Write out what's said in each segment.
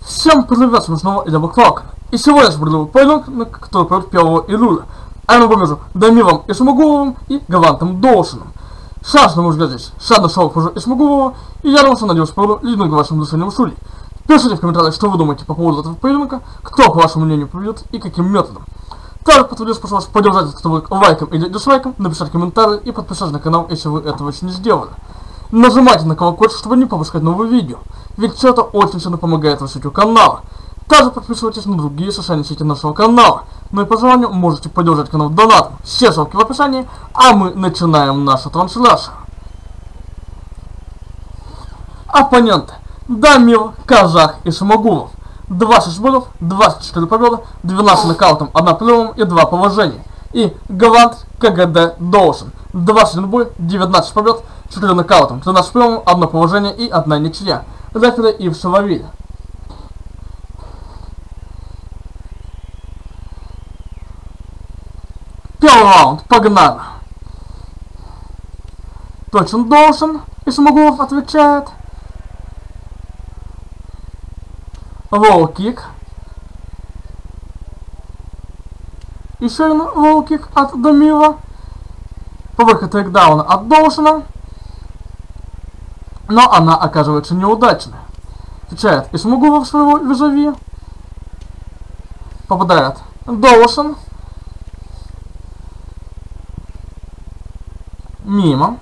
Всем привет, с вами снова Илья Баклак. И сегодня я буду поединок, который пройдет 1 июля. А я напомню, Дамиром Исмагуловым и Гавантом Доушеном. Шанс на мой взгляд здесь. Шанс на шоу позже Исмагулова. И я думаю, что надеюсь, проведу лидинг вашим решением судей. Пишите в комментариях, что вы думаете по поводу этого поединка, кто, по вашему мнению, победит и каким методом. Также подтвердите, пожалуйста, поддержать этот ролик лайком или дизлайком, написать комментарий и подписаться на канал, если вы этого еще не сделали. Нажимайте на колокольчик, чтобы не пропускать новые видео, ведь все это очень сильно помогает развитию канала. Также подписывайтесь на другие социальные сети нашего канала. Ну и по желанию можете поддержать канал донатом. Все ссылки в описании, а мы начинаем нашу трансляцию. Оппоненты: Дамир, Казах и Исмагулов. 26 боев, 24 победы, 12 нокаутом, 1 приемом и 2 положения. И Гавант КГД Доушен. 21 бой, 19 побед, 4 нокаутом, 13 приемом, 1 положение и 1 ничья. Рефери Ив Шававиль. Первый раунд, погнали. Точен Доушен, Исмагулов отвечает. Лоу-кик. Еще один лоу-кик от Дамира. Попытка тейкдауна от Доушена. Но она оказывается неудачной. Отвечает Исмагулов своего визави. Попадает Доушен. Мимо.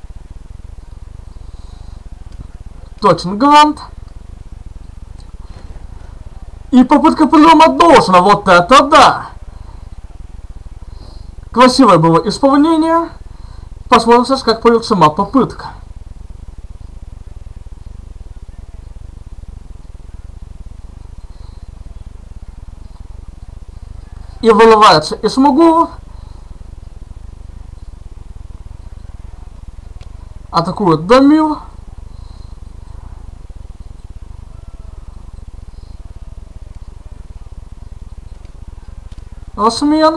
Точен Грант. И попытка приема Доушена. Вот это да! Красивое было исполнение. Посмотрим сейчас, как пойдет сама попытка. И выливается Исмагулов. Атакует Дамир. Осмен.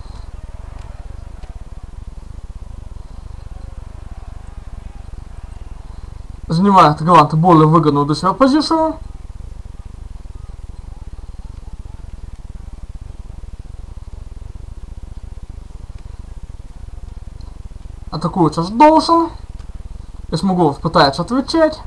Занимает Гавант более выгодную для себя позицию. Атакует сейчас Доушен. Исмагулов пытается отвечать.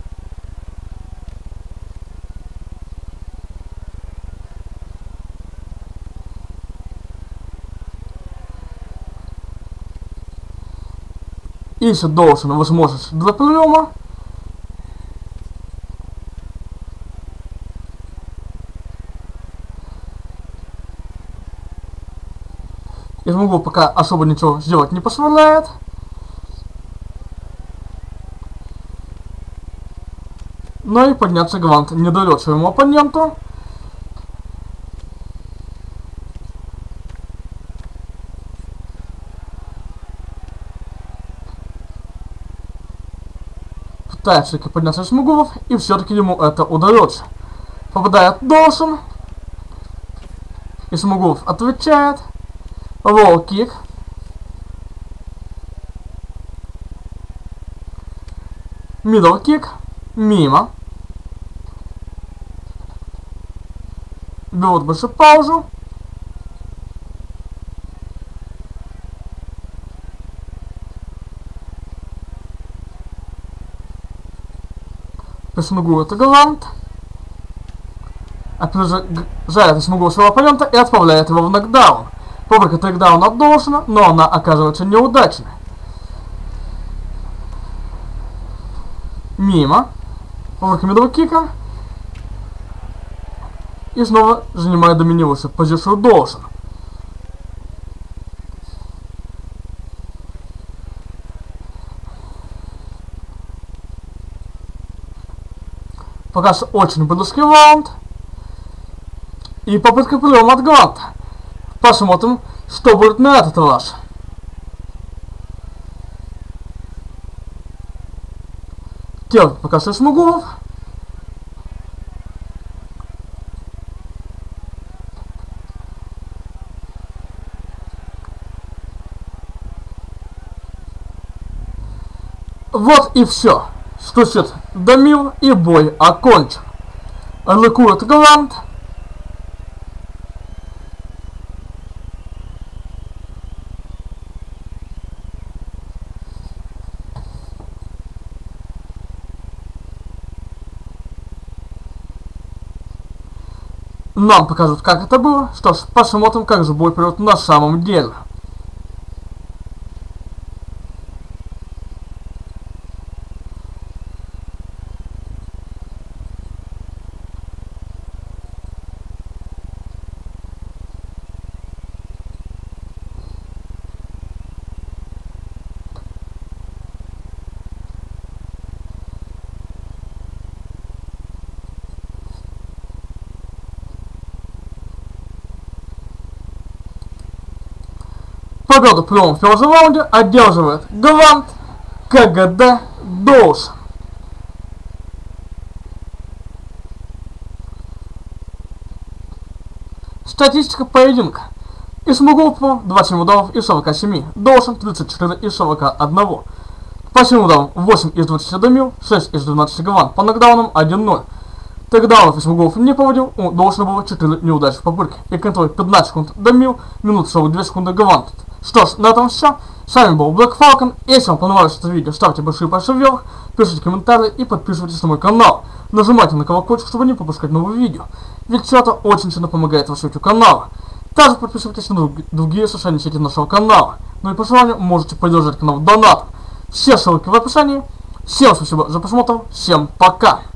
Ищет Доушена возможность для приема. Исмагулов пока особо ничего сделать не позволяет. Но и подняться Гавант не дает своему оппоненту. Пытается подняться Исмагулов, и все-таки ему это удается. Попадает Доушен. Исмагулов отвечает. Лоу-кик. Мидл-кик. Мимо. Берут больше паузу. Прессингует Гавант. Опережает Исмагулова своего оппонента и отправляет его в нокдаун. Попытка тейкдауна от Доушена, но она оказывается неудачной. Мимо. Попытка мидл-кика. И снова занимает доминирующую позицию Доушена. Пока что очень близкий раунд. И попытка приема от Гаванта. Посмотрим, что будет на этот раз. Делает пока что Исмагулов. Вот и все. Стучит Дамир, и бой окончен. атакует Галант. Нам покажут, как это было. Что ж, посмотрим, как же бой пройдет на самом деле. Победу в первом раунде одерживает Галант КГД Доушен. Статистика поединка. Исмагулпов 27 ударов из 47, Доушен 34 из 41. По силам ударам 8 из 20 Дамил, 6 из 12 Галант, по нокдаунам 1-0. Тейкдаунов Исмагулов не поводил, у Доушена было 4 неудачных попытки. И контроль 15 секунд Дамил, минут 42 секунды Галант. Что ж, на этом все. С вами был Black Falcon. Если вам понравилось это видео, ставьте большие пальцы вверх, пишите комментарии и подписывайтесь на мой канал. Нажимайте на колокольчик, чтобы не пропускать новые видео. Ведь это очень сильно помогает развитию канала. Также подписывайтесь на другие социальные сети нашего канала. Ну и по желанию можете поддержать канал донатом. Все ссылки в описании. Всем спасибо за просмотр. Всем пока.